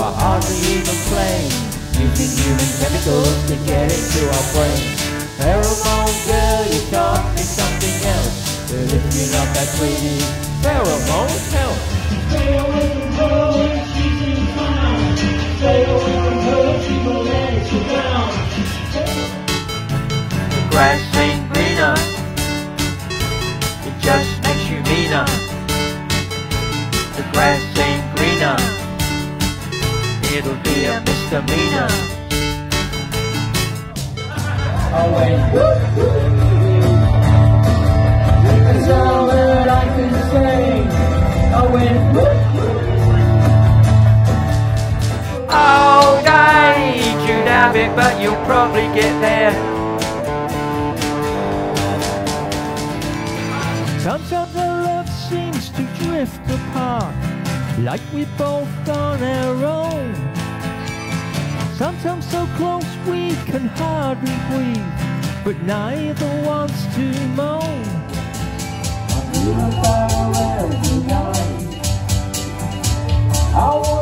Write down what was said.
are hardly even plain, using human chemicals to get into our brains. Pheromone girl, you taught me something else, but if you're not that sweetie, pheromones help. Stay away from her, she's in town. Stay away from her, she will let you down. The grass ain't greener, it just makes you meaner. The grass ain't greener, it'll be a misdemeanor. I went whoop whoop. That's all that I can say. I went whoop whoop. All day you'd have it, but you'll probably get there. Sometimes our love seems to drift apart, like we're both on our own. Sometimes so close we can hardly breathe, but neither wants to moan. I'm feeling far away tonight. I